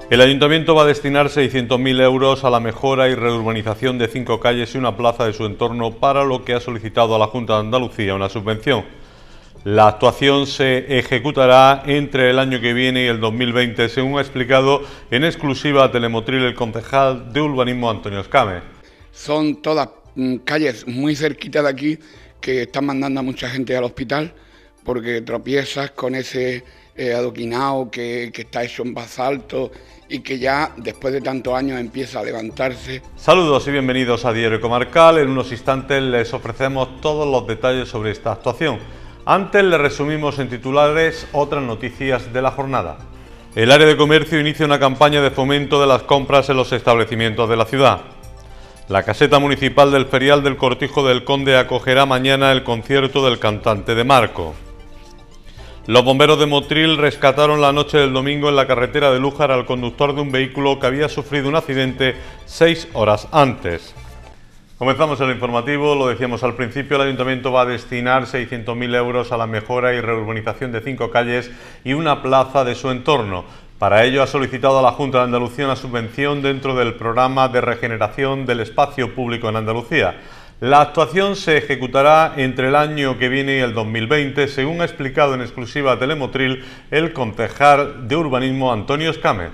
El Ayuntamiento va a destinar 600.000 euros a la mejora y reurbanización de 5 calles y una plaza de su entorno, para lo que ha solicitado a la Junta de Andalucía una subvención. La actuación se ejecutará entre el año que viene y el 2020, según ha explicado en exclusiva a Telemotril el concejal de urbanismo Antonio Escámez. Son todas calles muy cerquitas de aquí que están mandando a mucha gente al hospital porque tropiezas con ese adoquinado que está hecho en basalto y que ya después de tantos años empieza a levantarse. Saludos y bienvenidos a Diario Comarcal. En unos instantes les ofrecemos todos los detalles sobre esta actuación. Antes les resumimos en titulares otras noticias de la jornada. El área de comercio inicia una campaña de fomento de las compras en los establecimientos de la ciudad. La caseta municipal del Ferial del Cortijo del Conde acogerá mañana el concierto del cantante de Marco. Los bomberos de Motril rescataron la noche del domingo en la carretera de Lújar al conductor de un vehículo que había sufrido un accidente 6 horas antes. Comenzamos el informativo. Lo decíamos al principio, el Ayuntamiento va a destinar 600.000 euros a la mejora y reurbanización de 5 calles y una plaza de su entorno. Para ello ha solicitado a la Junta de Andalucía una subvención dentro del programa de regeneración del espacio público en Andalucía. La actuación se ejecutará entre el año que viene y el 2020, según ha explicado en exclusiva a Telemotril el concejal de urbanismo Antonio Escámez.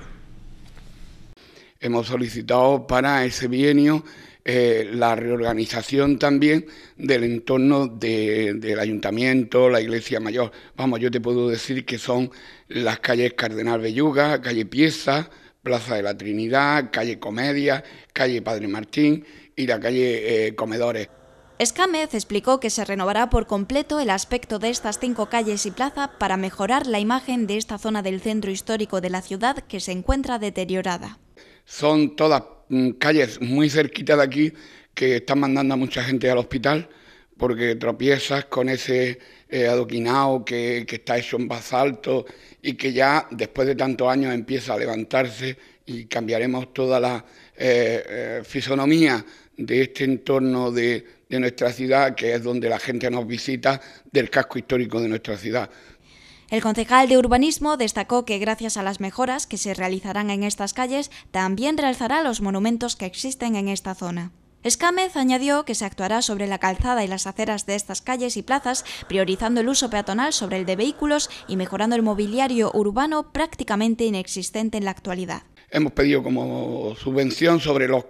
Hemos solicitado para ese bienio la reorganización también del entorno del ayuntamiento, la iglesia mayor. Vamos, yo te puedo decir que son las calles Cardenal Belluga, calle Pieza, Plaza de la Trinidad, calle Comedia, calle Padre Martín y la calle Comedores. Escámez explicó que se renovará por completo el aspecto de estas 5 calles y plaza para mejorar la imagen de esta zona del centro histórico de la ciudad que se encuentra deteriorada. Son todas calles muy cerquitas de aquí que están mandando a mucha gente al hospital porque tropiezas con ese adoquinado que está hecho en basalto y que ya después de tantos años empieza a levantarse, y cambiaremos toda la fisonomía de este entorno de nuestra ciudad, que es donde la gente nos visita, del casco histórico de nuestra ciudad. El concejal de urbanismo destacó que gracias a las mejoras que se realizarán en estas calles, también realzará los monumentos que existen en esta zona. Escámez añadió que se actuará sobre la calzada y las aceras de estas calles y plazas, priorizando el uso peatonal sobre el de vehículos y mejorando el mobiliario urbano prácticamente inexistente en la actualidad. Hemos pedido como subvención sobre los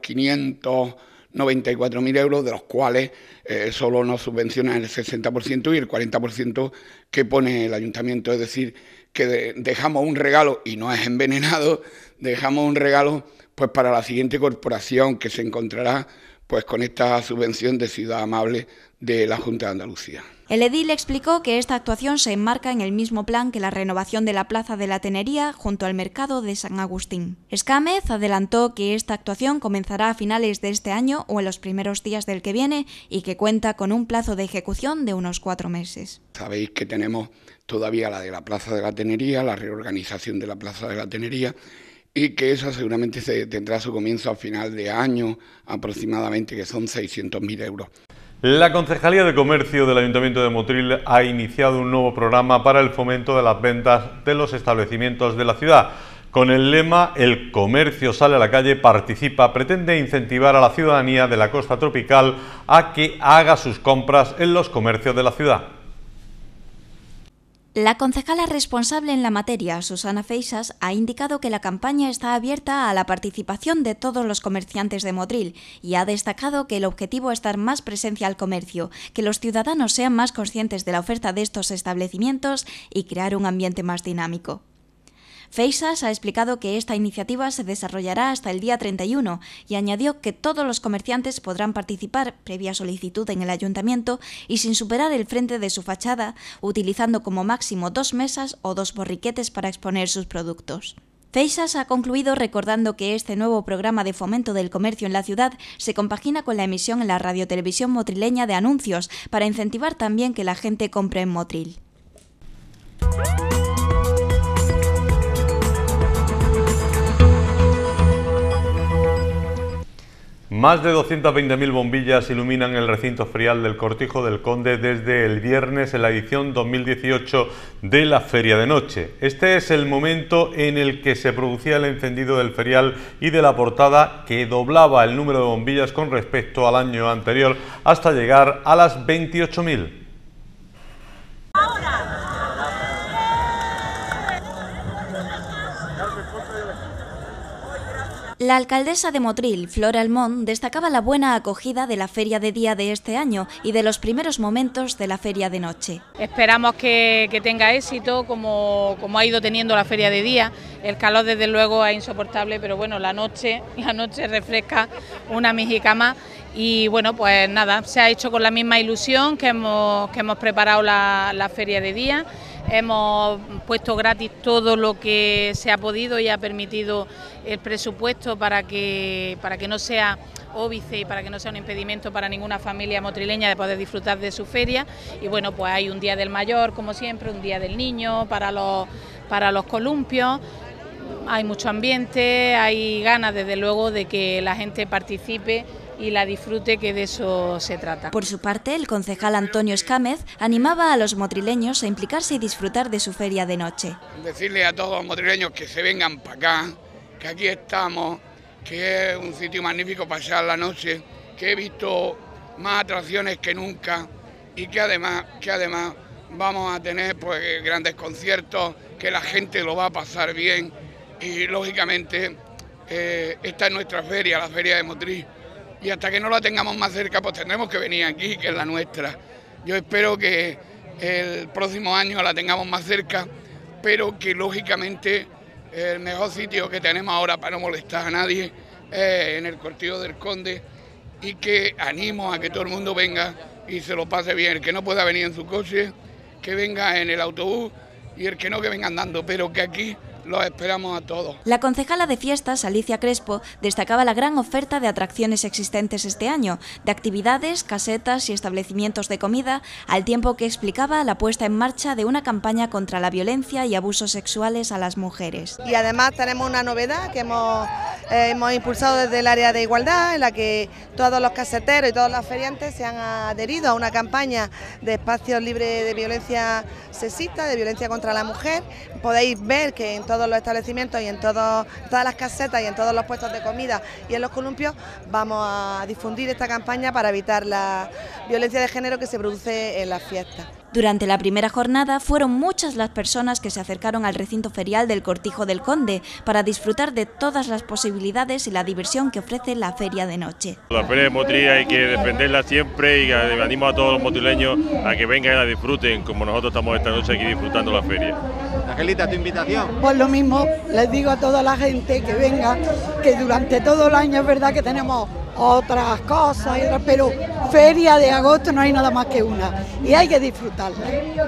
594.000 euros, de los cuales solo nos subvencionan el 60% y el 40% que pone el ayuntamiento. Es decir, que dejamos un regalo, y no es envenenado, dejamos un regalo pues para la siguiente corporación que se encontrará pues con esta subvención de Ciudad Amable de la Junta de Andalucía. El edil explicó que esta actuación se enmarca en el mismo plan que la renovación de la Plaza de la Tenería junto al Mercado de San Agustín. Escámez adelantó que esta actuación comenzará a finales de este año o en los primeros días del que viene y que cuenta con un plazo de ejecución de unos 4 meses. Sabéis que tenemos todavía la de la Plaza de la Tenería, la reorganización de la Plaza de la Tenería, y que esa seguramente tendrá su comienzo a final de año aproximadamente, que son 600.000 euros. La Concejalía de Comercio del Ayuntamiento de Motril ha iniciado un nuevo programa para el fomento de las ventas de los establecimientos de la ciudad. Con el lema "El comercio sale a la calle, participa", pretende incentivar a la ciudadanía de la costa tropical a que haga sus compras en los comercios de la ciudad. La concejala responsable en la materia, Susana Feixas, ha indicado que la campaña está abierta a la participación de todos los comerciantes de Motril y ha destacado que el objetivo es dar más presencia al comercio, que los ciudadanos sean más conscientes de la oferta de estos establecimientos y crear un ambiente más dinámico. Feixas ha explicado que esta iniciativa se desarrollará hasta el día 31 y añadió que todos los comerciantes podrán participar previa solicitud en el ayuntamiento y sin superar el frente de su fachada, utilizando como máximo 2 mesas o 2 borriquetes para exponer sus productos. Feixas ha concluido recordando que este nuevo programa de fomento del comercio en la ciudad se compagina con la emisión en la radiotelevisión motrileña de anuncios para incentivar también que la gente compre en Motril. Más de 220.000 bombillas iluminan el recinto ferial del Cortijo del Conde desde el viernes en la edición 2018 de la Feria de Noche. Este es el momento en el que se producía el encendido del ferial y de la portada, que doblaba el número de bombillas con respecto al año anterior hasta llegar a las 28.000. La alcaldesa de Motril, Flora Almond, destacaba la buena acogida de la feria de día de este año y de los primeros momentos de la feria de noche. Esperamos que tenga éxito como ha ido teniendo la feria de día. El calor desde luego es insoportable, pero bueno, la noche refresca una mijica más. Y bueno, pues nada, se ha hecho con la misma ilusión que hemos preparado la feria de día. Hemos puesto gratis todo lo que se ha podido y ha permitido el presupuesto para que no sea óbice y para que no sea un impedimento para ninguna familia motrileña de poder disfrutar de su feria. Y bueno, pues hay un día del mayor, como siempre, un día del niño para los columpios. Hay mucho ambiente, hay ganas desde luego de que la gente participe y la disfrute, que de eso se trata. Por su parte, el concejal Antonio Escámez animaba a los motrileños a implicarse y disfrutar de su feria de noche. Decirle a todos los motrileños que se vengan para acá, que aquí estamos, que es un sitio magnífico para pasar la noche, que he visto más atracciones que nunca y que además vamos a tener pues grandes conciertos, que la gente lo va a pasar bien y lógicamente esta es nuestra feria, la feria de Motril. Y hasta que no la tengamos más cerca, pues tendremos que venir aquí, que es la nuestra. Yo espero que el próximo año la tengamos más cerca, pero que lógicamente el mejor sitio que tenemos ahora para no molestar a nadie es en el Cortijo del Conde, y que animo a que todo el mundo venga y se lo pase bien. El que no pueda venir en su coche, que venga en el autobús, y el que no, que venga andando, pero que aquí los esperamos a todos. La concejala de fiestas, Alicia Crespo, destacaba la gran oferta de atracciones existentes este año, de actividades, casetas y establecimientos de comida, al tiempo que explicaba la puesta en marcha de una campaña contra la violencia y abusos sexuales a las mujeres. Y además tenemos una novedad que hemos impulsado desde el área de igualdad, en la que todos los caseteros y todos los feriantes se han adherido a una campaña de espacios libres de violencia sexista, de violencia contra la mujer. Podéis ver que en todos los establecimientos y en todas las casetas y en todos los puestos de comida y en los columpios vamos a difundir esta campaña para evitar la violencia de género que se produce en las fiestas. Durante la primera jornada fueron muchas las personas que se acercaron al recinto ferial del Cortijo del Conde para disfrutar de todas las posibilidades y la diversión que ofrece la feria de noche. La feria de Motril hay que defenderla siempre y animo a todos los motrileños a que vengan y la disfruten como nosotros estamos esta noche aquí disfrutando la feria. Angelita, ¿tu invitación? Pues lo mismo, les digo a toda la gente que venga, que durante todo el año es verdad que tenemos otras cosas, pero feria de agosto no hay nada más que una y hay que disfrutarla.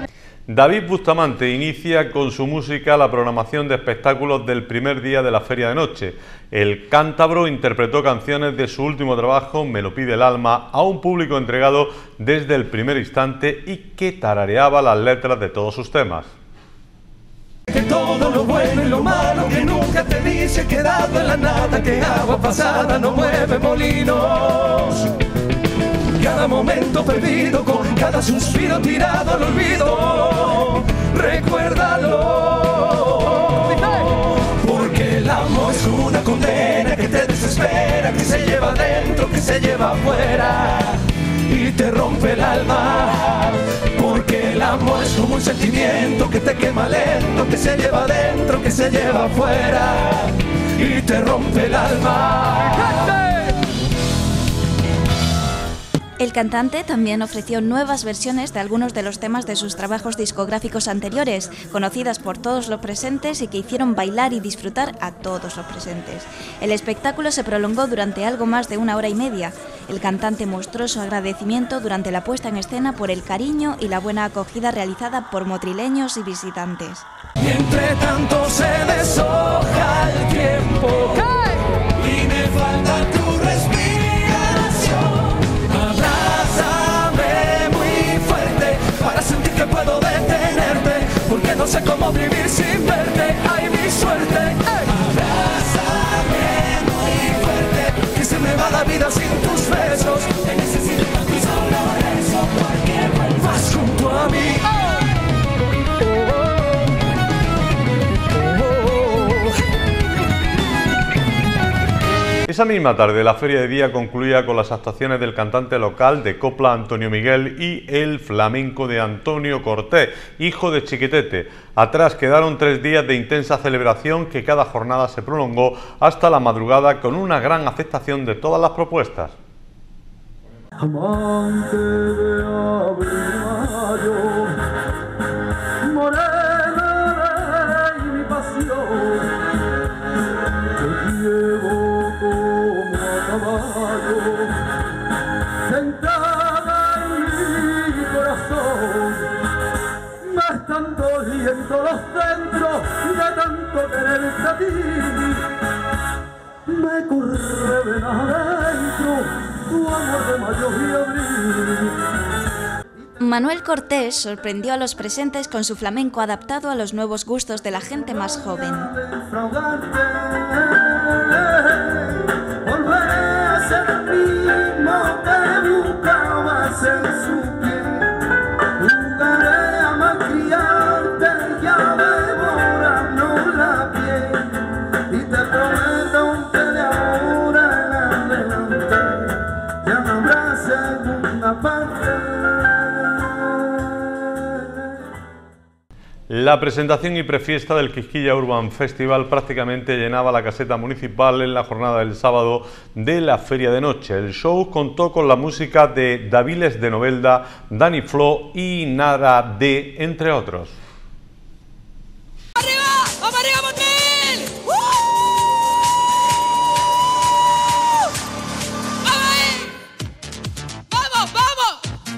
David Bustamante inicia con su música la programación de espectáculos del primer día de la Feria de Noche. El cántabro interpretó canciones de su último trabajo, Me lo pide el alma, a un público entregado desde el primer instante y que tarareaba las letras de todos sus temas. Que todo lo bueno y lo malo que nunca te dice quedado en la nada, que agua pasada no mueve molinos. Cada momento perdido, con cada suspiro tirado al olvido, recuérdalo. Porque el amor es una condena que te desespera, que se lleva adentro, que se lleva afuera y te rompe el alma. Porque el amor es como un sentimiento que te quema lento, que se lleva adentro, que se lleva afuera y te rompe el alma. El cantante también ofreció nuevas versiones de algunos de los temas de sus trabajos discográficos anteriores, conocidas por todos los presentes y que hicieron bailar y disfrutar a todos los presentes. El espectáculo se prolongó durante algo más de 1 hora y media. El cantante mostró su agradecimiento durante la puesta en escena por el cariño y la buena acogida realizada por motrileños y visitantes. Y entre tanto se deshoja el tiempo y me falta tu respiración. Abrázame muy fuerte para sentir que puedo detenerte, porque no sé cómo vivir sin verte. ¡Ay, mi suerte! Abrázame muy fuerte, que se me va la vida sin Esa misma tarde la feria de día concluía con las actuaciones del cantante local de copla Antonio Miguel y el flamenco de Antonio Cortés, hijo de Chiquitete. Atrás quedaron 3 días de intensa celebración que cada jornada se prolongó hasta la madrugada con una gran aceptación de todas las propuestas. Amante de abril mayo, morena de mi pasión, te llevo como a caballo, sentada en mi corazón. Me están doliendo los centros de tanto quererte a ti, me corre ven adentro tu amor de mayo y abril. Manuel Cortés sorprendió a los presentes con su flamenco adaptado a los nuevos gustos de la gente más joven. Volveré a ser el mismo que buscabas en su piel. Jugaré a malcriarte y a devorarnos la piel. Y te prometo que de ahora en adelante ya no habrá segunda parte. La presentación y prefiesta del Quisquilla Urban Festival prácticamente llenaba la caseta municipal en la jornada del sábado de la Feria de Noche. El show contó con la música de Daviles de Novelda, Dani Flo y Nara D, entre otros. ¡Arriba! ¡Vamos arriba, Motril! ¡Vamos, vamos!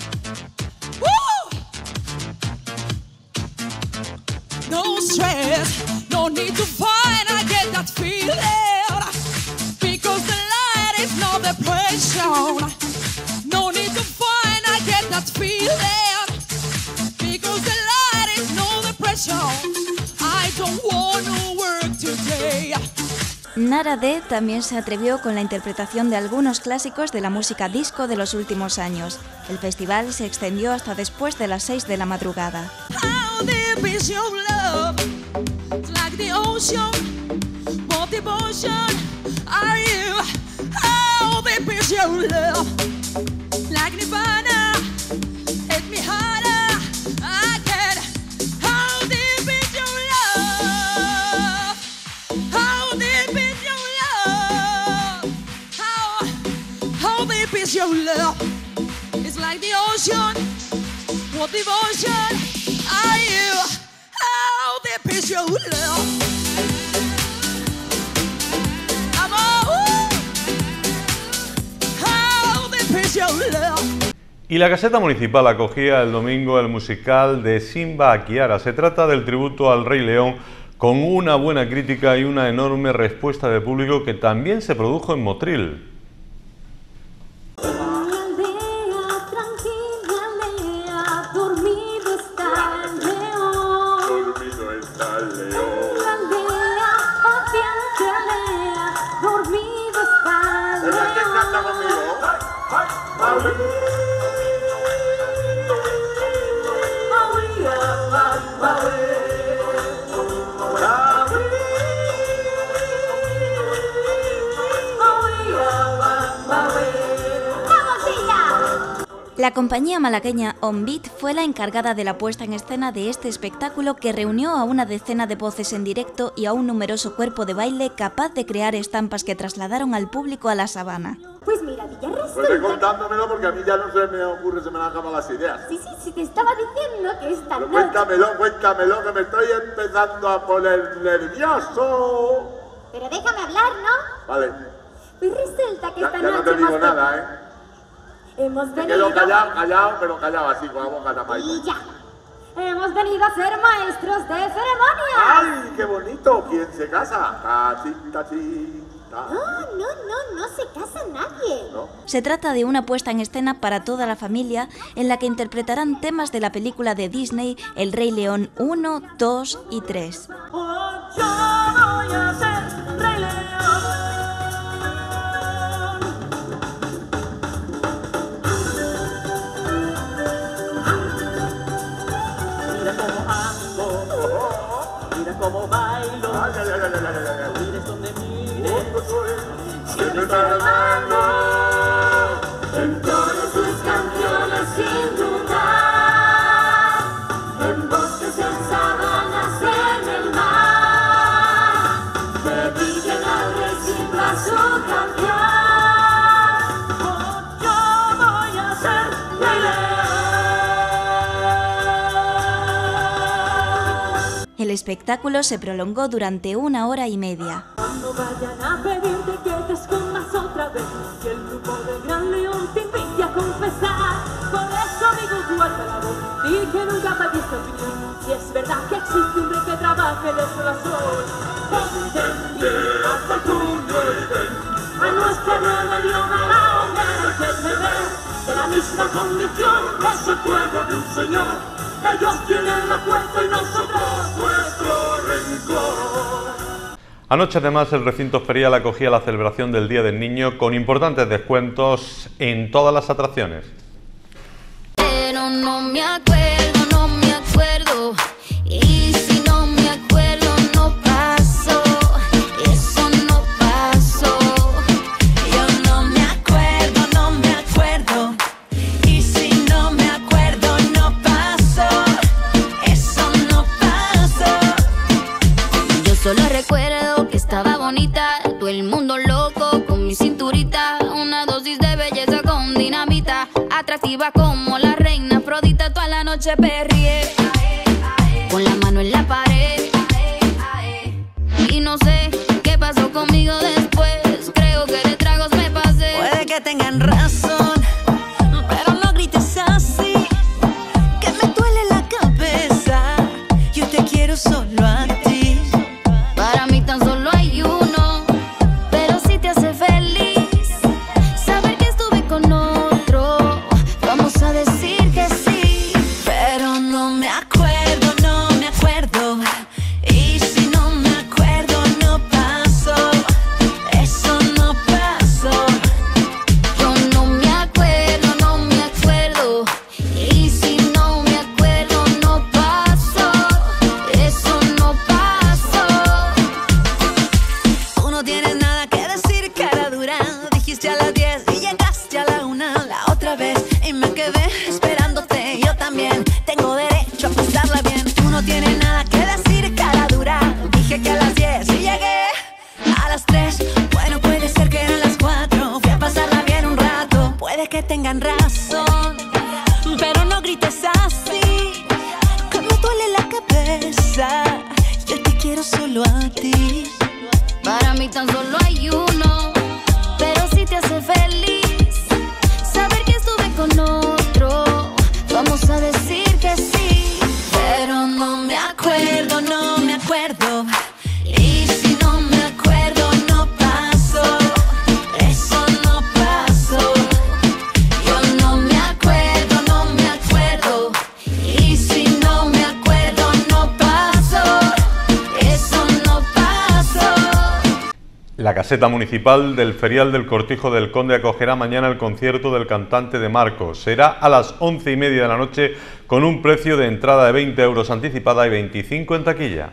No stress, no need to find, I get that feeling, because the light is not the pressure. No need to find, I get that feeling, because the light is not the pressure. I don't want to work today. Nara D también se atrevió con la interpretación de algunos clásicos de la música disco de los últimos años. El festival se extendió hasta después de las 6 de la madrugada. How deep is your love? It's like the ocean, what devotion are you? How deep is your love? Like Nirvana, hit me harder, I can. How deep is your love? How deep is your love? How deep is your love? It's like the ocean, what devotion are you? How deep is your love? How deep is your love? Y la caseta municipal acogía el domingo el musical de Simba a Kiara. Se trata del tributo al Rey León con una buena crítica y una enorme respuesta de público que también se produjo en Motril. La compañía malagueña On Beat fue la encargada de la puesta en escena de este espectáculo que reunió a una decena de voces en directo y a un numeroso cuerpo de baile capaz de crear estampas que trasladaron al público a la sabana. Pues mira, Villarreal. Pues contándomelo porque a mí ya no se me ocurre, se me han acabado las ideas. Sí, te estaba diciendo que esta noche... Cuéntamelo, que me estoy empezando a poner nervioso. Pero déjame hablar, ¿no? Vale. Pues resulta que esta noche... Ya no te digo nada, ¿eh? Hemos venido... Me quedo callado, pero callado así, con la boca tapada. Y ya. Hemos venido a ser maestros de ceremonia. ¡Ay, qué bonito! ¿Quién se casa? Cachita. No se casa nadie. ¿No? Se trata de una puesta en escena para toda la familia en la que interpretarán temas de la película de Disney El Rey León 1, 2 y 3. Yo voy a ser Rey León. Mira cómo bailo, mires donde mires, hermano, en todas sus canciones sin dudar, en bosques, en sabanas, en el mar, dediquen al rey Simba su canción. Yo voy a ser rey león. El espectáculo se prolongó durante 1 hora y media. Cuando vayan a pedirte que te escondas otra vez, que el grupo del Gran León te invite a confesar. Por eso, amigo, guarda la voz, di que nunca pediste opinión. Si es verdad que existe un rey que trabaje de sol a sol, ponte en pie hasta el puño y ven a nuestra rebelión, a la hoguera que te ve, de la misma condición que es el pueblo de un señor. Ellos tienen la fuerza y nosotros nuestro rencor. Anoche además el recinto ferial acogía la celebración del Día del Niño con importantes descuentos en todas las atracciones. Pero no me acuerdo, y si no me acuerdo no paso, eso no pasó. Yo no me acuerdo, y si no me acuerdo no paso, eso no pasó. Yo solo recuerdo que estaba bonita, todo el mundo loco con mi cinturita, una dosis de belleza con dinamita, atractiva como la reina Afrodita, toda la noche perrié, con la mano en la pared, y no sé qué pasó conmigo después, creo que de tragos me pasé. Puede que tengan razón, pero no grites así, que me duele la cabeza, yo te quiero solo a ti. Para mí tan solo hay uno, pero si te hace feliz saber que estuve con otro, vamos a decir que sí. Pero no me acuerdo, y si no me acuerdo no paso, eso no pasó. Yo no me acuerdo, y si no me acuerdo no paso, eso no pasó. Tú no tienes nada que decir, cara dura, dijiste a las 10 y llegaste a la 1 la otra vez, y me quedé esperándote, yo también tengo derecho a pasarla bien. Tú no tienes nada que decir, cara dura, dije que a las 10 y llegué a las 3, bueno puede ser que eran las 4, fui a pasarla bien un rato, puede que tengan razón, pero no grites así, que me duele la cabeza, yo te quiero solo a ti. Para mí tan solo hay uno, pero si te hace feliz saber que estuve con otro, vamos a decir que sí. Pero no me acuerdo, y si no me acuerdo no paso, eso no pasó. Yo no me acuerdo, y si no me acuerdo no paso, eso no pasó. La caseta municipal del Ferial del Cortijo del Conde acogerá mañana el concierto del cantante de Marcos. Será a las 11:30 de la noche con un precio de entrada de 20 euros anticipada y 25 en taquilla.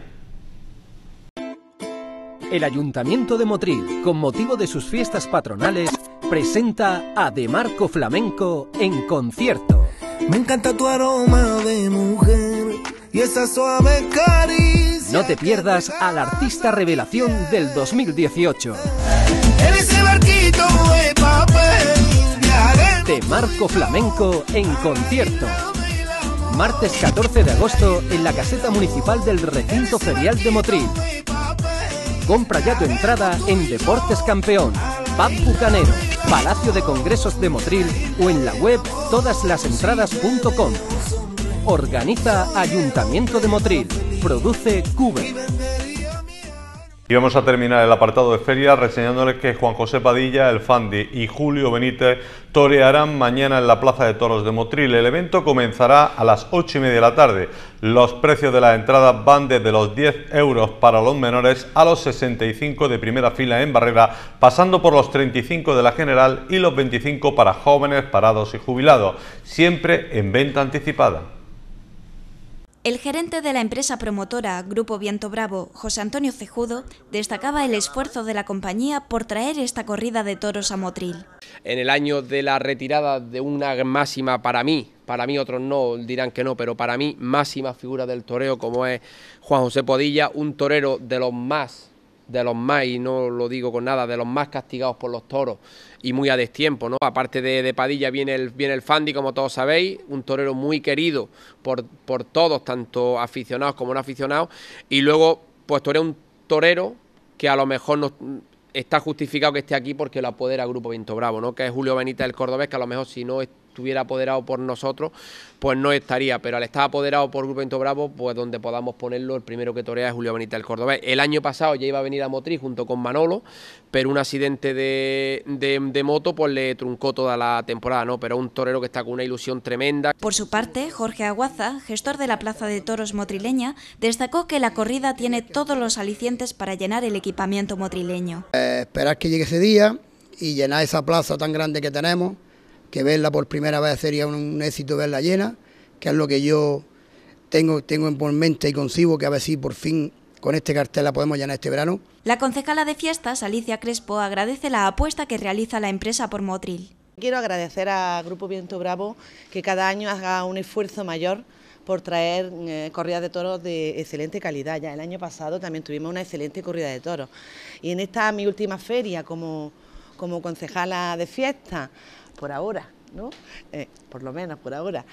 El Ayuntamiento de Motril, con motivo de sus fiestas patronales, presenta a De Marco Flamenco en concierto. Me encanta tu aroma de mujer y esa suave caricia. No te pierdas al artista revelación del 2018. En ese barquito de papel. De Marco Flamenco en concierto. Martes 14 de agosto en la caseta municipal del Recinto Ferial de Motril. Compra ya tu entrada en Deportes Campeón, Pub Bucanero, Palacio de Congresos de Motril o en la web todaslasentradas.com. Organiza Ayuntamiento de Motril. Produce Cube. Y vamos a terminar el apartado de feria reseñándoles que Juan José Padilla, el Fandi y Julio Benítez torearán mañana en la Plaza de Toros de Motril. El evento comenzará a las 8:30 de la tarde. Los precios de las entradas van desde los 10 euros para los menores a los 65 de primera fila en barrera, pasando por los 35 de la general y los 25 para jóvenes, parados y jubilados, siempre en venta anticipada. El gerente de la empresa promotora Grupo Viento Bravo, José Antonio Cejudo, destacaba el esfuerzo de la compañía por traer esta corrida de toros a Motril. En el año de la retirada de una máxima, para mí otros no dirán que no, pero para mí máxima figura del toreo como es Juan José Podilla, un torero de los más, y no lo digo con nada, de los más castigados por los toros y muy a destiempo, ¿no? Aparte de Padilla viene el Fandi, como todos sabéis, un torero muy querido por todos, tanto aficionados como no aficionados, y luego pues un torero que a lo mejor no está justificado que esté aquí porque lo apodera Grupo Viento Bravo, ¿no? Que es Julio Benítez el cordobés, que a lo mejor si no estuviera apoderado por nosotros, pues no estaría, pero al estar apoderado por Grupo Viento Bravo, pues donde podamos ponerlo, el primero que torea es Julio Benítez el cordobés. El año pasado ya iba a venir a Motril junto con Manolo, pero un accidente de moto pues le truncó toda la temporada, ¿no? Pero un torero que está con una ilusión tremenda. Por su parte, Jorge Aguaza, gestor de la Plaza de Toros motrileña, destacó que la corrida tiene todos los alicientes para llenar el equipamiento motrileño. Esperar que llegue ese día y llenar esa plaza tan grande que tenemos, que verla por primera vez sería un éxito verla llena, que es lo que yo tengo en mente y concibo, que a ver si por fin con este cartel la podemos llenar este verano. La concejala de fiestas, Alicia Crespo, agradece la apuesta que realiza la empresa por Motril. Quiero agradecer a Grupo Viento Bravo que cada año haga un esfuerzo mayor por traer corridas de toros de excelente calidad. Ya el año pasado también tuvimos una excelente corrida de toros. Y en esta mi última feria como concejala de fiesta, por ahora, ¿no? Por lo menos por ahora,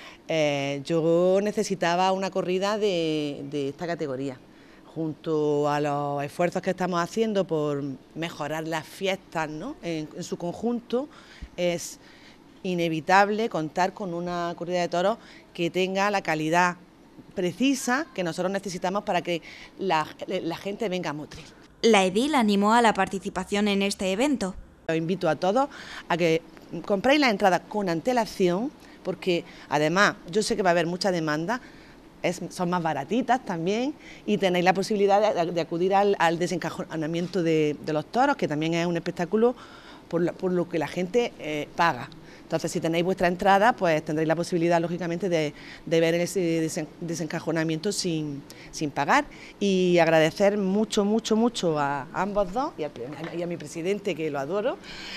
yo necesitaba una corrida de esta categoría. Junto a los esfuerzos que estamos haciendo por mejorar las fiestas, ¿no? en su conjunto, es inevitable contar con una corrida de toros que tenga la calidad precisa que nosotros necesitamos para que la gente venga a Motril. La edil animó a la participación en este evento. Os invito a todos a que compréis la entrada con antelación, porque además yo sé que va a haber mucha demanda, son más baratitas también y tenéis la posibilidad de acudir al desencajonamiento de los toros, que también es un espectáculo por lo que la gente paga. Entonces, si tenéis vuestra entrada, pues tendréis la posibilidad, lógicamente, de ver ese desencajonamiento sin pagar. Y agradecer mucho a ambos dos y a mi presidente, que lo adoro,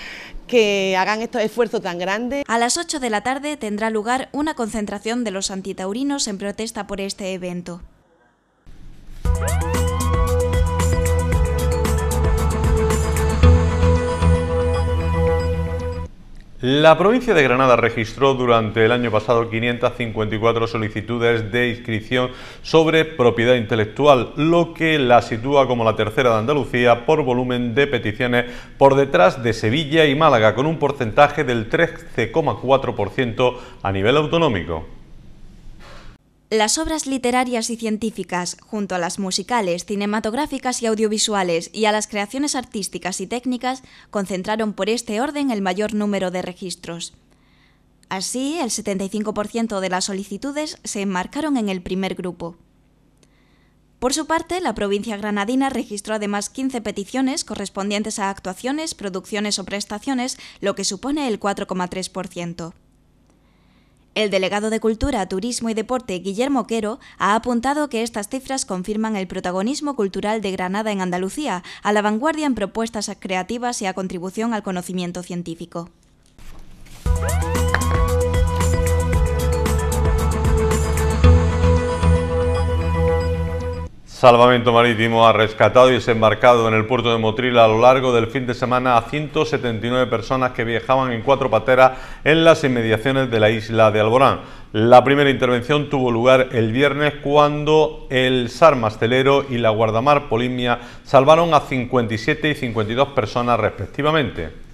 que hagan estos esfuerzos tan grandes. A las 8 de la tarde tendrá lugar una concentración de los antitaurinos en protesta por este evento. La provincia de Granada registró durante el año pasado 554 solicitudes de inscripción sobre propiedad intelectual, lo que la sitúa como la tercera de Andalucía por volumen de peticiones, por detrás de Sevilla y Málaga, con un porcentaje del 13,4% a nivel autonómico. Las obras literarias y científicas, junto a las musicales, cinematográficas y audiovisuales y a las creaciones artísticas y técnicas, concentraron por este orden el mayor número de registros. Así, el 75% de las solicitudes se enmarcaron en el primer grupo. Por su parte, la provincia granadina registró además 15 peticiones correspondientes a actuaciones, producciones o prestaciones, lo que supone el 4,3%. El delegado de Cultura, Turismo y Deporte, Guillermo Quero, ha apuntado que estas cifras confirman el protagonismo cultural de Granada en Andalucía, a la vanguardia en propuestas creativas y a contribución al conocimiento científico. Salvamento Marítimo ha rescatado y desembarcado en el puerto de Motril a lo largo del fin de semana a 179 personas que viajaban en 4 pateras en las inmediaciones de la isla de Alborán. La primera intervención tuvo lugar el viernes, cuando el SAR Mastelero y la Guardamar Polimnia salvaron a 57 y 52 personas respectivamente.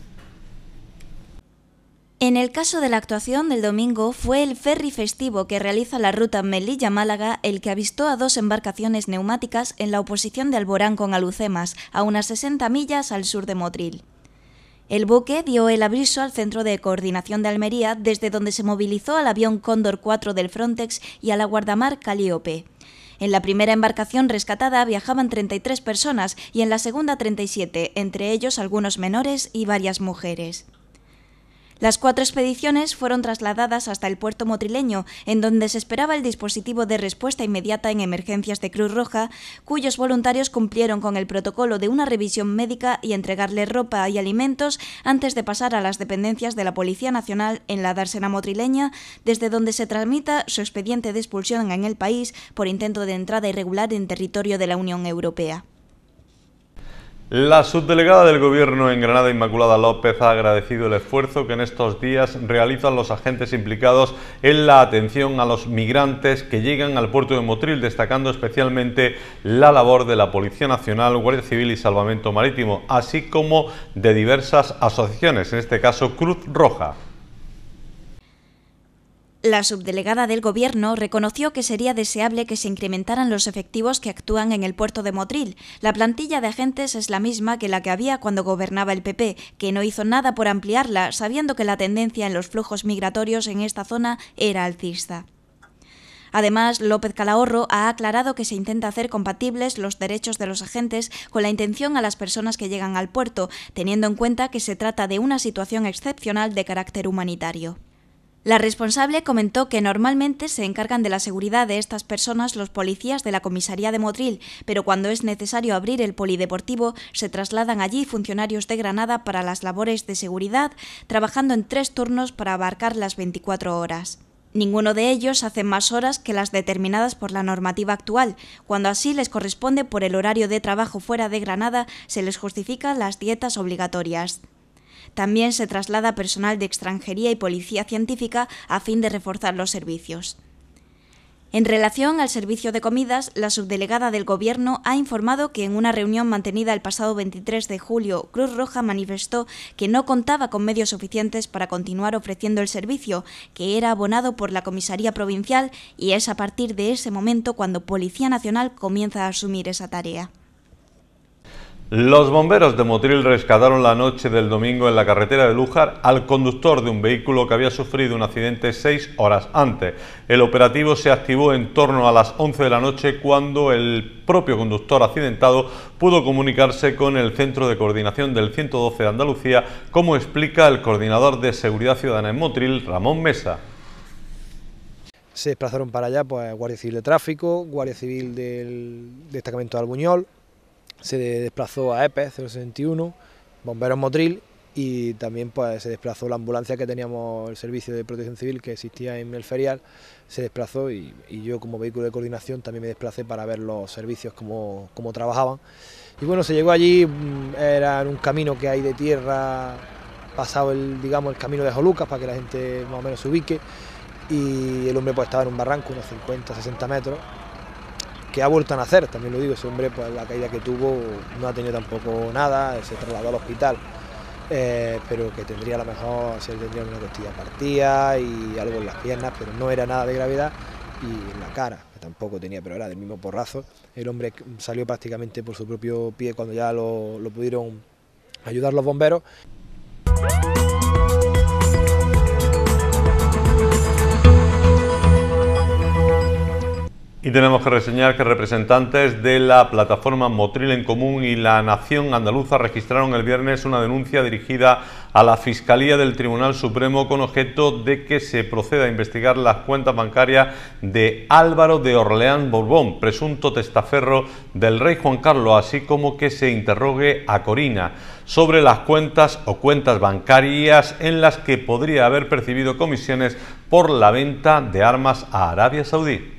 En el caso de la actuación del domingo, fue el ferry festivo que realiza la ruta Melilla-Málaga el que avistó a 2 embarcaciones neumáticas en la oposición de Alborán con Alucemas, a unas 60 millas al sur de Motril. El buque dio el aviso al Centro de Coordinación de Almería, desde donde se movilizó al avión Cóndor 4 del Frontex y a la guardamar Calíope. En la primera embarcación rescatada viajaban 33 personas y en la segunda 37, entre ellos algunos menores y varias mujeres. Las 4 expediciones fueron trasladadas hasta el puerto motrileño, en donde se esperaba el dispositivo de respuesta inmediata en emergencias de Cruz Roja, cuyos voluntarios cumplieron con el protocolo de una revisión médica y entregarle ropa y alimentos antes de pasar a las dependencias de la Policía Nacional en la dársena motrileña, desde donde se tramita su expediente de expulsión en el país por intento de entrada irregular en territorio de la Unión Europea. La subdelegada del Gobierno en Granada, Inmaculada López, ha agradecido el esfuerzo que en estos días realizan los agentes implicados en la atención a los migrantes que llegan al puerto de Motril, destacando especialmente la labor de la Policía Nacional, Guardia Civil y Salvamento Marítimo, así como de diversas asociaciones, en este caso Cruz Roja. La subdelegada del Gobierno reconoció que sería deseable que se incrementaran los efectivos que actúan en el puerto de Motril. La plantilla de agentes es la misma que la que había cuando gobernaba el PP, que no hizo nada por ampliarla, sabiendo que la tendencia en los flujos migratorios en esta zona era alcista. Además, López Calahorro ha aclarado que se intenta hacer compatibles los derechos de los agentes con la intención a las personas que llegan al puerto, teniendo en cuenta que se trata de una situación excepcional de carácter humanitario. La responsable comentó que normalmente se encargan de la seguridad de estas personas los policías de la comisaría de Motril, pero cuando es necesario abrir el polideportivo se trasladan allí funcionarios de Granada para las labores de seguridad, trabajando en 3 turnos para abarcar las 24 horas. Ninguno de ellos hace más horas que las determinadas por la normativa actual. Cuando así les corresponde por el horario de trabajo fuera de Granada, se les justifican las dietas obligatorias. También se traslada personal de extranjería y policía científica a fin de reforzar los servicios. En relación al servicio de comidas, la subdelegada del Gobierno ha informado que en una reunión mantenida el pasado 23 de julio, Cruz Roja manifestó que no contaba con medios suficientes para continuar ofreciendo el servicio, que era abonado por la Comisaría Provincial, y es a partir de ese momento cuando Policía Nacional comienza a asumir esa tarea. Los bomberos de Motril rescataron la noche del domingo en la carretera de Lújar al conductor de un vehículo que había sufrido un accidente 6 horas antes. El operativo se activó en torno a las 11 de la noche cuando el propio conductor accidentado pudo comunicarse con el Centro de Coordinación del 112 de Andalucía, como explica el coordinador de Seguridad Ciudadana en Motril, Ramón Mesa. Se desplazaron para allá pues Guardia Civil de Tráfico, Guardia Civil del Destacamento de Albuñol, se desplazó a EPE 061, Bomberos Motril, y también pues se desplazó la ambulancia que teníamos, el servicio de protección civil que existía en el ferial, se desplazó y yo como vehículo de coordinación también me desplacé para ver los servicios cómo trabajaban. Y bueno, se llegó allí, era en un camino que hay de tierra, pasado el camino de Jolucas para que la gente más o menos se ubique, y el hombre pues estaba en un barranco, unos 50-60 metros, que ha vuelto a nacer, también lo digo, ese hombre pues la caída que tuvo no ha tenido tampoco nada, se trasladó al hospital, pero que tendría a lo mejor, tendría una costilla partida y algo en las piernas, pero no era nada de gravedad, y en la cara, que tampoco tenía, pero era del mismo porrazo. El hombre salió prácticamente por su propio pie cuando ya lo pudieron ayudar los bomberos. Y tenemos que reseñar que representantes de la plataforma Motril en Común y la Nación Andaluza registraron el viernes una denuncia dirigida a la Fiscalía del Tribunal Supremo con objeto de que se proceda a investigar las cuentas bancarias de Álvaro de Orleans Borbón, presunto testaferro del rey Juan Carlos, así como que se interrogue a Corina sobre las cuentas o cuentas bancarias en las que podría haber percibido comisiones por la venta de armas a Arabia Saudí.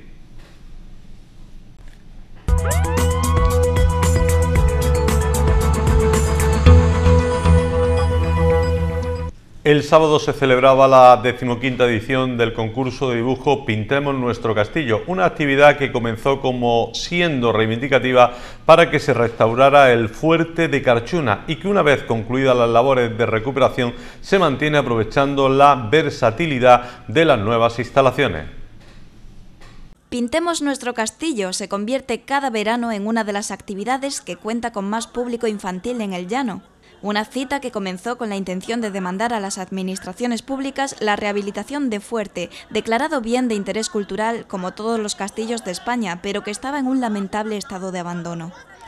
El sábado se celebraba la 15ª edición del concurso de dibujo Pintemos nuestro castillo, una actividad que comenzó como siendo reivindicativa para que se restaurara el fuerte de Carchuna y que una vez concluidas las labores de recuperación se mantiene aprovechando la versatilidad de las nuevas instalaciones. Pintemos nuestro castillo se convierte cada verano en una de las actividades que cuenta con más público infantil en el llano. Una cita que comenzó con la intención de demandar a las administraciones públicas la rehabilitación de Fuerte, declarado bien de interés cultural como todos los castillos de España, pero que estaba en un lamentable estado de abandono.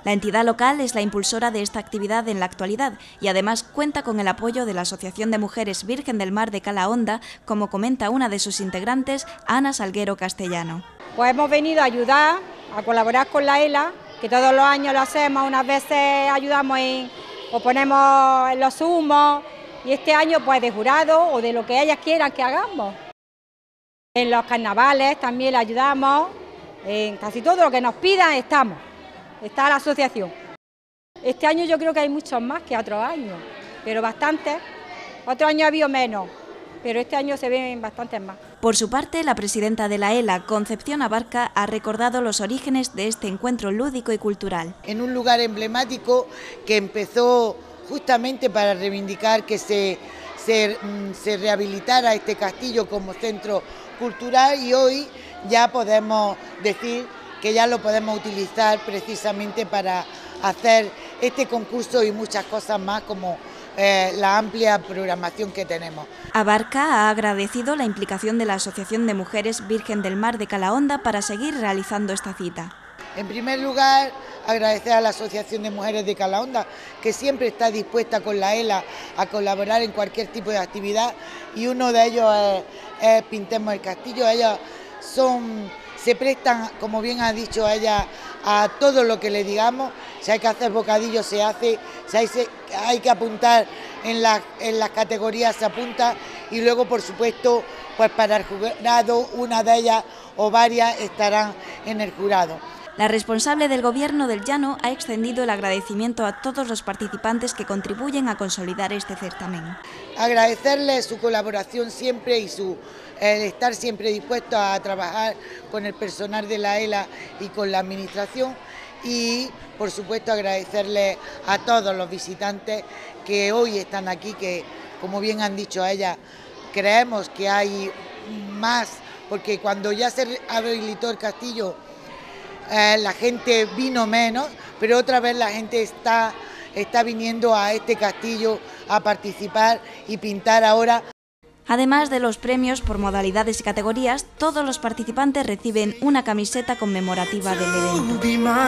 La entidad local es la impulsora de esta actividad en la actualidad y además cuenta con el apoyo de la Asociación de Mujeres Virgen del Mar de Calahonda, como comenta una de sus integrantes, Ana Salguero Castellano. Pues hemos venido a ayudar, a colaborar con la ELA, que todos los años lo hacemos, unas veces ayudamos o ponemos en los humos, y este año pues de jurado o de lo que ellas quieran que hagamos. En los carnavales también le ayudamos, en casi todo lo que nos pidan estamos. Está la asociación. Este año yo creo que hay muchos más que otros años, pero bastantes. Otro año ha habido menos, pero este año se ven bastantes más. Por su parte, la presidenta de la ELA, Concepción Abarca, ha recordado los orígenes de este encuentro lúdico y cultural. En un lugar emblemático que empezó justamente para reivindicar que se rehabilitara este castillo como centro cultural, y hoy ya podemos decir que ya lo podemos utilizar precisamente para hacer este concurso y muchas cosas más, como la amplia programación que tenemos. Abarca ha agradecido la implicación de la Asociación de Mujeres Virgen del Mar de Calahonda para seguir realizando esta cita. En primer lugar, agradecer a la Asociación de Mujeres de Calahonda, que siempre está dispuesta con la ELA a colaborar en cualquier tipo de actividad, y uno de ellos es Pintemos el Castillo. Ellas se prestan, como bien ha dicho ella, a todo lo que le digamos. Si hay que hacer bocadillos se hace, si hay que apuntar en las categorías se apunta, y luego por supuesto pues para el jurado una de ellas o varias estarán en el jurado. La responsable del Gobierno del Llano ha extendido el agradecimiento a todos los participantes que contribuyen a consolidar este certamen. Agradecerles su colaboración siempre y el estar siempre dispuestos a trabajar con el personal de la ELA y con la administración, y por supuesto agradecerles a todos los visitantes que hoy están aquí, que como bien han dicho ellas, creemos que hay más, porque cuando ya se habilitó el castillo la gente vino menos, pero otra vez la gente está viniendo a este castillo a participar y pintar ahora. Además de los premios por modalidades y categorías, todos los participantes reciben una camiseta conmemorativa del evento.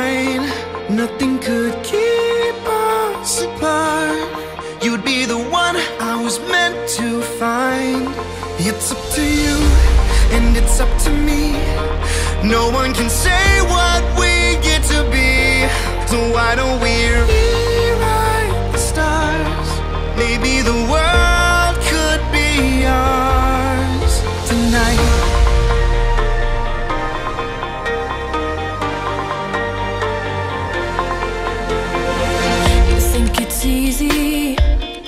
No one can say what we get to be, so why don't we rewrite the stars? Maybe the world could be ours tonight. You think it's easy,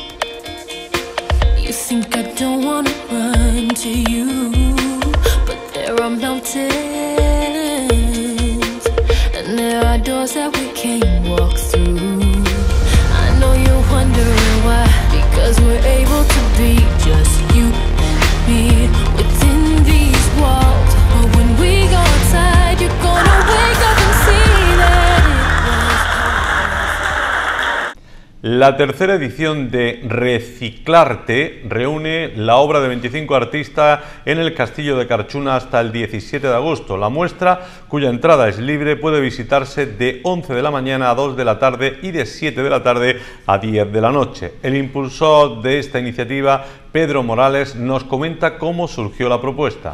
you think I don't wanna run to you, but there are mountains and there are doors that we can't walk through. I know you're wondering why, because we're able to be just you and me within these walls. But when we go outside, you're gonna wake up and see that La tercera edición de Reciclarte reúne la obra de 25 artistas en el Castillo de Carchuna hasta el 17 de agosto. La muestra, cuya entrada es libre, puede visitarse de 11 de la mañana a 2 de la tarde y de 7 de la tarde a 10 de la noche. El impulsor de esta iniciativa, Pedro Morales, nos comenta cómo surgió la propuesta.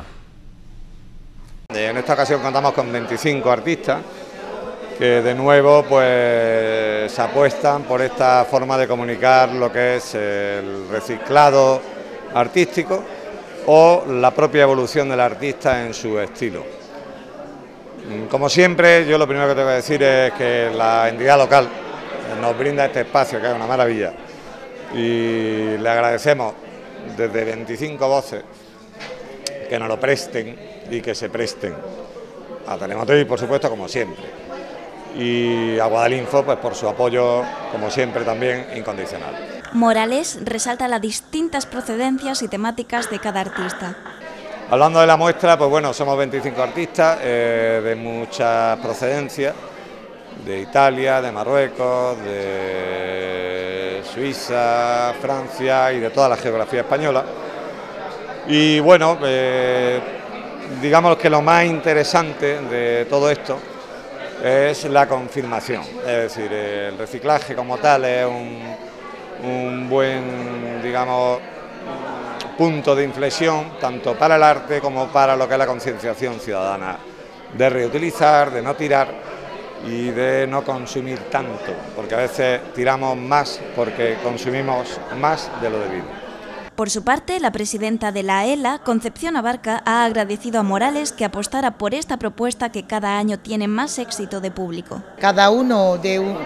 En esta ocasión contamos con 25 artistas que de nuevo pues apuestan por esta forma de comunicar lo que es el reciclado artístico o la propia evolución del artista en su estilo. Como siempre, yo lo primero que tengo que decir es que la entidad local nos brinda este espacio, que es una maravilla, y le agradecemos desde 25 voces que nos lo presten y que se presten a Telemotriz, por supuesto, como siempre, y a Guadalinfo pues por su apoyo, como siempre, también incondicional. Morales resalta las distintas procedencias y temáticas de cada artista. Hablando de la muestra, pues bueno, somos 25 artistas de muchas procedencias, de Italia, de Marruecos, de Suiza, Francia y de toda la geografía española. Y bueno, digamos que lo más interesante de todo esto es la confirmación. Es decir, el reciclaje como tal es un buen, digamos, punto de inflexión tanto para el arte como para lo que es la concienciación ciudadana, de reutilizar, de no tirar y de no consumir tanto, porque a veces tiramos más porque consumimos más de lo debido. Por su parte, la presidenta de la AELA, Concepción Abarca, ha agradecido a Morales que apostara por esta propuesta que cada año tiene más éxito de público. Cada uno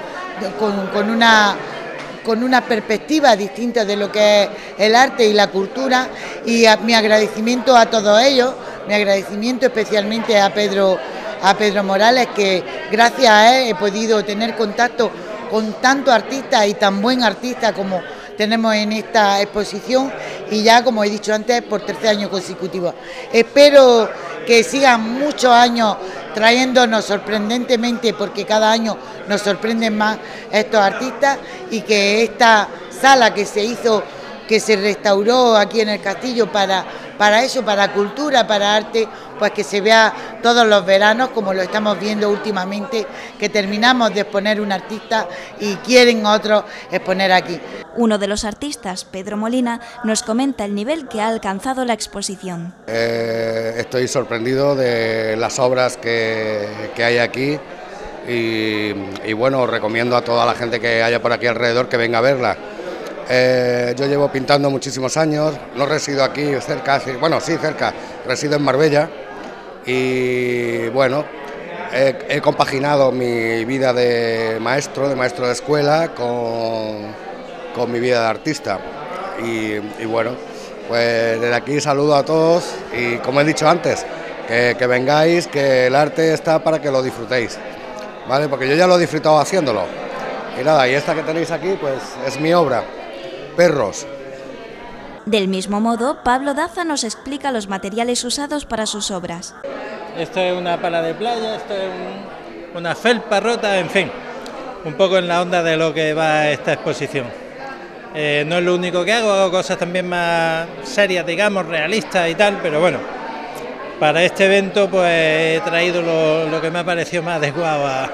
con una perspectiva distinta de lo que es el arte y la cultura, y mi agradecimiento a todos ellos, mi agradecimiento especialmente a Pedro Morales, que gracias a él he podido tener contacto con tantos artistas y tan buen artista como tenemos en esta exposición, y ya, como he dicho antes, por tercer año consecutivo. Espero que sigan muchos años trayéndonos sorprendentemente, porque cada año nos sorprenden más estos artistas, y que esta sala que se hizo, que se restauró aquí en el castillo para eso, para cultura, para arte, pues que se vea todos los veranos, como lo estamos viendo últimamente, que terminamos de exponer un artista y quieren otros exponer aquí. Uno de los artistas, Pedro Molina, nos comenta el nivel que ha alcanzado la exposición. Estoy sorprendido de las obras que hay aquí y bueno, recomiendo a toda la gente que haya por aquí alrededor que venga a verla. Yo llevo pintando muchísimos años, no resido aquí cerca, bueno, sí cerca, resido en Marbella, y bueno, he compaginado mi vida de maestro de escuela con mi vida de artista, y bueno, pues desde aquí saludo a todos, y como he dicho antes, que vengáis, que el arte está para que lo disfrutéis, ¿vale? Porque yo ya lo he disfrutado haciéndolo, y nada, y esta que tenéis aquí pues es mi obra, Perros. Del mismo modo, Pablo Daza nos explica los materiales usados para sus obras. Esto es una pala de playa, esto es una felpa rota, en fin, un poco en la onda de lo que va esta exposición. No es lo único que hago cosas también más serias, digamos, realistas y tal, pero bueno, para este evento pues he traído lo que me ha parecido más adecuado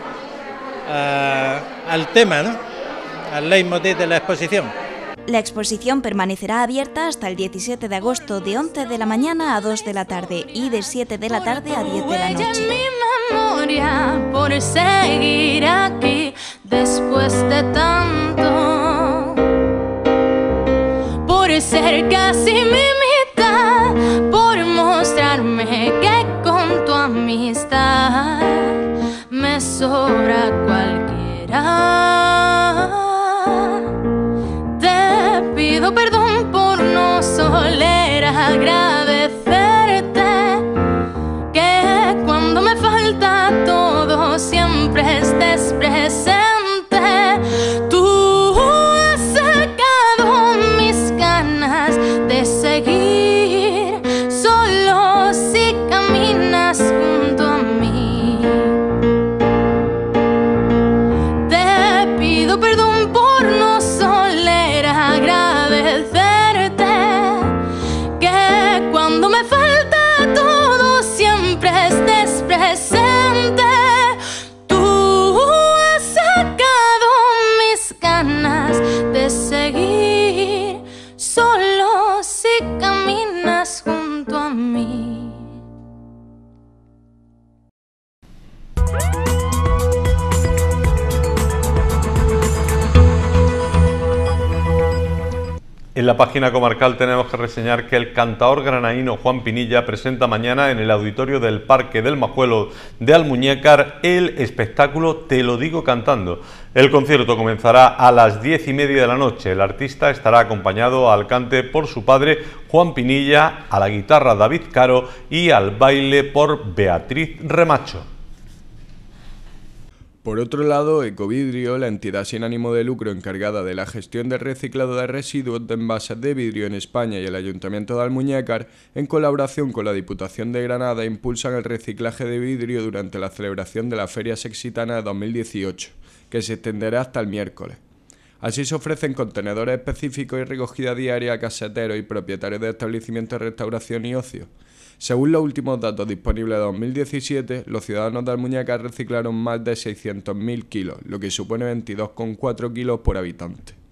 al tema, ¿no? Al leitmotiv de la exposición. La exposición permanecerá abierta hasta el 17 de agosto de 11 de la mañana a 2 de la tarde y de 7 de la tarde a 10 de la noche. Mi memoria por seguir aquí después de tanto, por ser casi mi mitad, por mostrarme que con tu amistad me sobra cualquiera. Pido perdón por no soler agradecerte, que cuando me falta todo siempre estés presente. Tú has sacado mis ganas de seguir, solo si caminas junto a mí. Te pido perdón por no soler agradecerte, que cuando me falta todo siempre estés presente. Tú has sacado mis ganas de seguir, solo si caminas junto a mí. En la página comarcal tenemos que reseñar que el cantaor granaíno Juan Pinilla presenta mañana en el auditorio del Parque del Majuelo de Almuñécar el espectáculo Te lo digo cantando. El concierto comenzará a las 10:30 de la noche. El artista estará acompañado al cante por su padre Juan Pinilla, a la guitarra David Caro y al baile por Beatriz Remacho. Por otro lado, Ecovidrio, la entidad sin ánimo de lucro encargada de la gestión del reciclado de residuos de envases de vidrio en España y el Ayuntamiento de Almuñécar, en colaboración con la Diputación de Granada, impulsan el reciclaje de vidrio durante la celebración de la Feria Sexitana de 2018, que se extenderá hasta el miércoles. Así se ofrecen contenedores específicos y recogida diaria a caseteros y propietarios de establecimientos de restauración y ocio. Según los últimos datos disponibles de 2017, los ciudadanos de Almuñécar reciclaron más de 600.000 kilos, lo que supone 22,4 kilos por habitante.